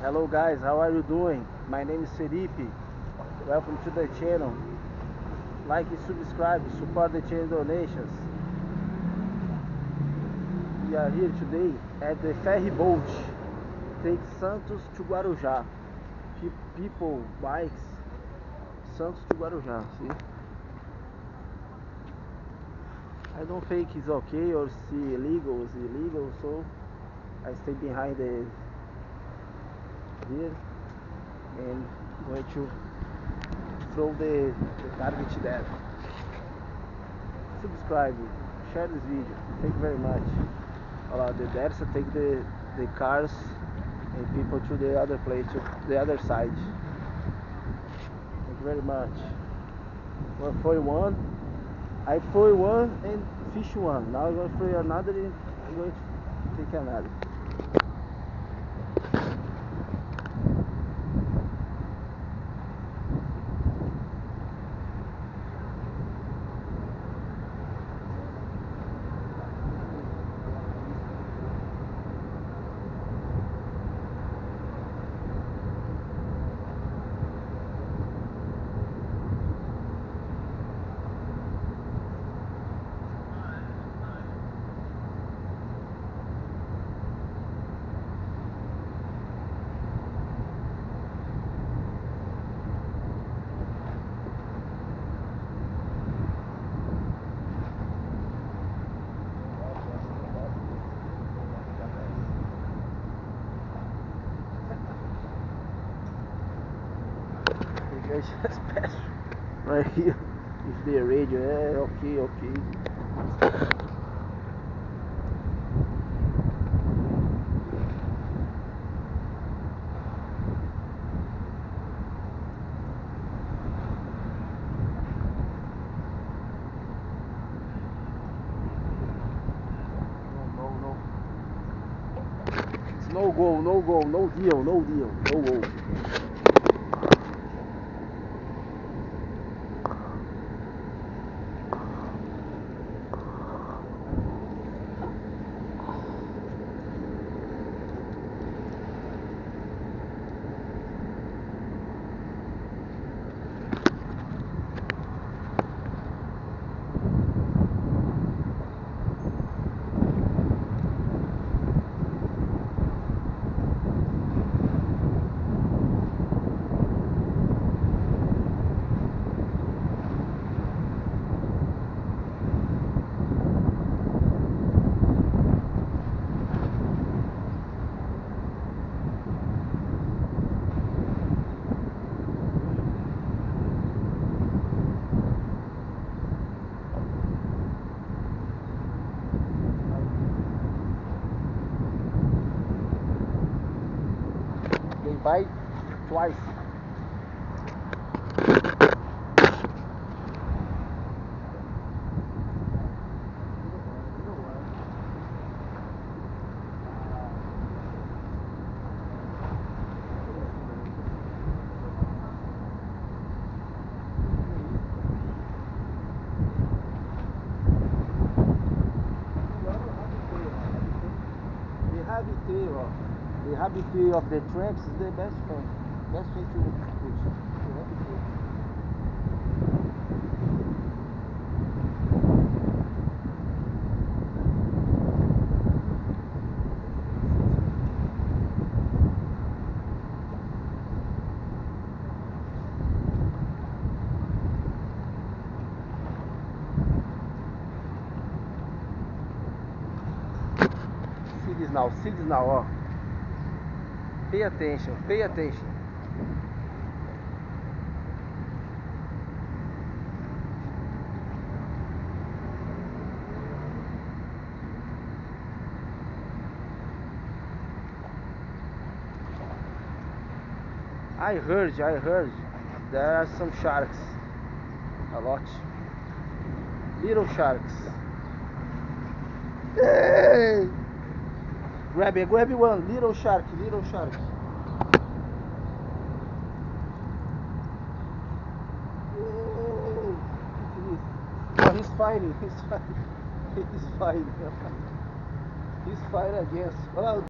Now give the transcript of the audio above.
Hello guys, how are you doing? My name is Felipe. Welcome to the channel. Like and subscribe, support the channel donations. We are here today at the ferry boat. Take Santos to Guarujá. People, bikes, Santos to Guarujá. See? I don't think it's okay or see illegal is illegal, so I stay behind the here and going to throw the target there. Subscribe, share this video. Thank you very much. The Dersa take the cars and people to the other place, to the other side. Thank you very much. Well, for one, I threw one and fish one. Now I'm going to throw another and I'm going to take another. Just pass right here with the radio. Okay. No. It's no goal, no deal, no goal. They bite twice. The habit of the tramps is the best thing. Best thing to push. The habitat. See this now, ó. Pay attention. I heard there are some sharks. A lot. Little sharks. Hey! Grab one, little shark. Oh, he's fighting. He's fighting against. Oh,